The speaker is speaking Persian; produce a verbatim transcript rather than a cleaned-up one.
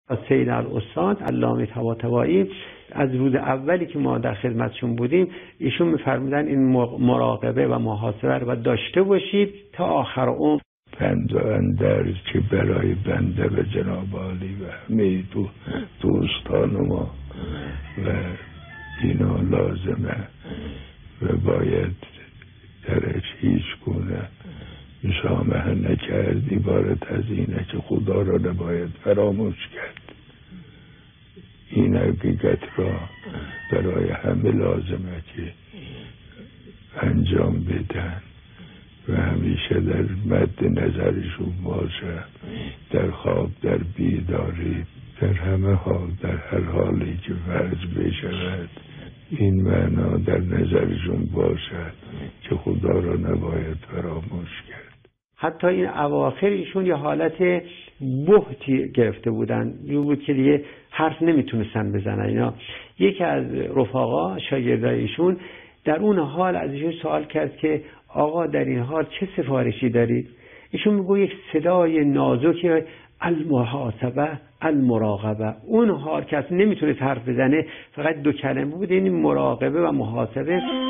سید الاستاد علامه طباطبائی از روز اولی که ما در خدمتشون بودیم ایشون می‌فرمودن این مراقبه و محاسبه رو داشته باشید تا آخر عمر. پند و اندرز که برای بنده و جناب عالی و همه دو دوستان ما و اینا لازمه و باید درش هیچ گونه مسامحه نکرد. عبارت از اینه که خدا را نباید فراموش کرد. این حقیقت را برای همه لازمه که انجام بدن و همیشه در مد نظرشون باشه، در خواب، در بیداری، در همه حال، در هر حالی که فرض بشود این معنا در نظرشون باشد که خدا را نباید فراموش کرد. حتی این اواخر ایشون یه حالت بهتی گرفته بودن، یه بود که دیگه حرف نمیتونستن بزنن. اینا یکی از رفقا شاگردای ایشون در اون حال از ایشون سوال کرد که آقا در این حال چه سفارشی دارید؟ ایشون میگه یک صدای نازک المحاسبه المراقبه. اون حال که اصلا نمیتونه حرف بزنه، فقط دو کلمه بود، این مراقبه و محاسبه